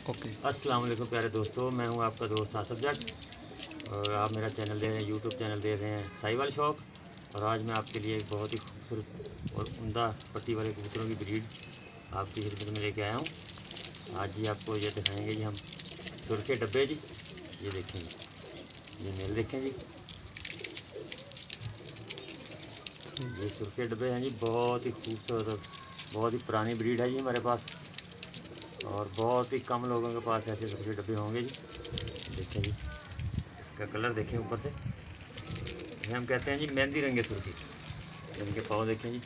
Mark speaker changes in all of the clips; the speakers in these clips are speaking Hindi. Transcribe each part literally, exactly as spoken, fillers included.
Speaker 1: ओके।
Speaker 2: अस्सलाम वालेकुम प्यारे दोस्तों, मैं हूं आपका दोस्त आसफ जट और आप मेरा चैनल दे रहे हैं, यूट्यूब चैनल दे रहे हैं साहिवाल शौक। और आज मैं आपके लिए एक बहुत ही खूबसूरत और उम्दा पट्टी वाले कबूतरों की ब्रीड आपकी खिदमत में लेके आया हूं। आज जी आपको ये दिखाएंगे जी हम सुर्खे डब्बे जी। ये देखें जी, ये मेल देखें जी, ये सुर्खे डब्बे हैं जी। बहुत ही खूबसूरत और बहुत ही पुरानी ब्रीड है जी हमारे पास, और बहुत ही कम लोगों के पास ऐसे सुर्खे डब्बे होंगे जी। देखें जी, इसका कलर देखें ऊपर से, ये हम कहते हैं जी मेहंदी रंगे सुर्खी। इनके पाँव देखें जी,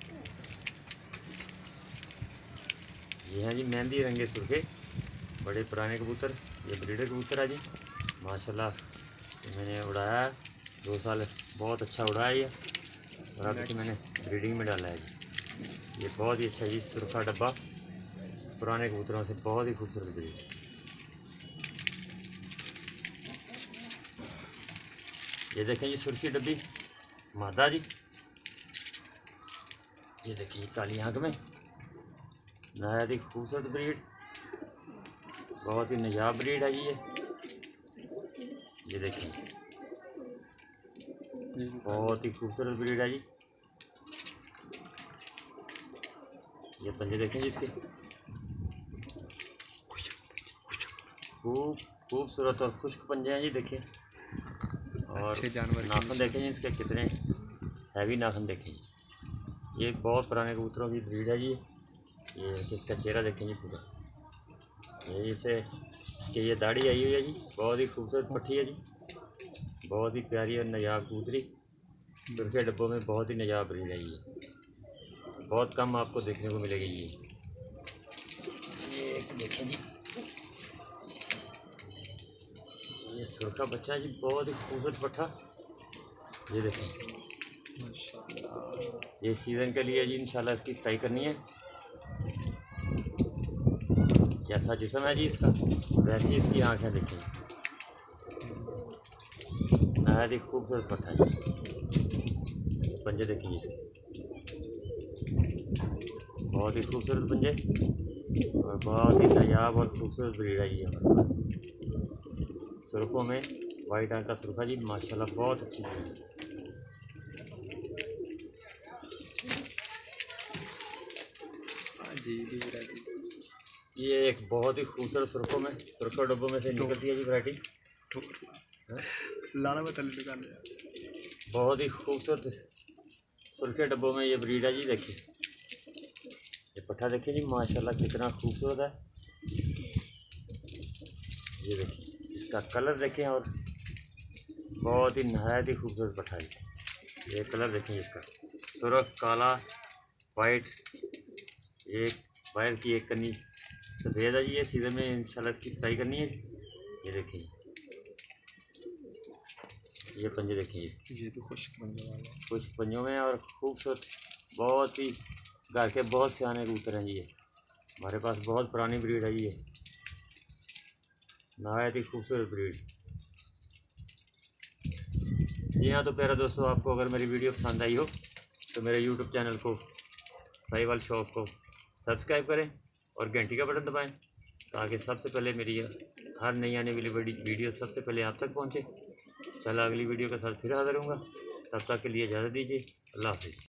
Speaker 2: ये हैं जी मेहंदी रंगे सुर्खे, बड़े पुराने कबूतर। ये ब्रीडर कबूतर है जी माशाल्लाह। ये मैंने उड़ाया है, दो साल बहुत अच्छा उड़ाया ये, और अब इसे मैंने ब्रीडिंग में डाला है जी। ये बहुत ही अच्छा जी सुर्खा डब्बा, पुराने कबूतरों से बहुत ही खूबसूरत ब्रीड। ये देखें जी सुर्खी डब्बी मादा जी। ये देखिए काली आंख में, नहायत ही खूबसूरत ब्रीड, बहुत ही नायाब ब्रीड है जी ये। ये देखिए बहुत ही खूबसूरत ब्रीड है जी। ये पंजे देखें जी इसके, खूब खूबसूरत और खुश्क पंजे हैं जी। देखिए, और
Speaker 1: अच्छे जानवर
Speaker 2: नाखून देखें जी इसके कितने हैवी नाखून देखें जी। ये एक बहुत पुराने कबूतरों की ब्रीड है जी। ये इसका चेहरा देखें जी पूरा, ये इसे इसके ये दाढ़ी आई हुई है जी। बहुत ही खूबसूरत पट्टी है जी, बहुत ही प्यारी और नायाब कबूतरी। सुर्खे डब्बों में बहुत ही नायाब ब्रीड है ये, बहुत कम आपको देखने को मिलेगी ये। ये एक देखें जी, ये सुर्खा बच्चा है जी, बहुत ही खूबसूरत पट्ठा। ये देखें, ये सीज़न के लिए जी इंशाल्लाह इसकी फ्राई करनी है। जैसा जिस्म है जी इसका, वैसी इसकी आँखें देखें, नहायत ही खूबसूरत पट्ठा है। पंजे देखेंगे इसके, बहुत ही खूबसूरत पंजे, और बहुत ही नायाब और खूबसूरत ब्रीड है ये हमारे पास। सुर्खों में वाइट आंख का सुर्खा जी माशाल्लाह, बहुत अच्छी ब्रीड है।
Speaker 1: जी जी वैरायटी,
Speaker 2: ये एक बहुत ही खूबसूरत सुर्खों में सुर्खों डब्बों में से निकलती है जी वैरायटी।
Speaker 1: लाना बता दुकान,
Speaker 2: बहुत ही खूबसूरत सुर्खे डब्बों में ये ब्रीड है जी। देखिए ये पट्ठा देखिए जी माशाल्लाह कितना खूबसूरत है। ये देखिए इसका कलर देखें, और बहुत ही नहायत ही खूबसूरत पट्ठा है। ये कलर देखें इसका, सुर्ख काला वाइट, एक वायर की एक कन्नी सफ़ेद है जी। ये सीज़न में इंशाल्लाह इसकी फ्राई करनी है। ये देखिए, ये पंजे देखिए,
Speaker 1: ये तो खुश्क पंजों वाला,
Speaker 2: खुश्क पंजों में और खूबसूरत, बहुत ही घर के बहुत सियाने कबूतर हैं जी। ये हमारे पास बहुत पुरानी ब्रीड है ये, नहायत ही खूबसूरत ब्रीड। जी हाँ, तो प्यारे दोस्तों, आपको अगर मेरी वीडियो पसंद आई हो तो मेरे यूट्यूब चैनल को साहिवाल शौक को सब्सक्राइब करें और घंटी का बटन दबाएं, ताकि सबसे पहले मेरी हर नई आने वाली वीडियो सबसे पहले आप तक पहुंचे। चला अगली वीडियो के साथ फिर हाजिर होऊंगा, तब तक के लिए इजाज़त दीजिए। अल्लाह हाफिज़।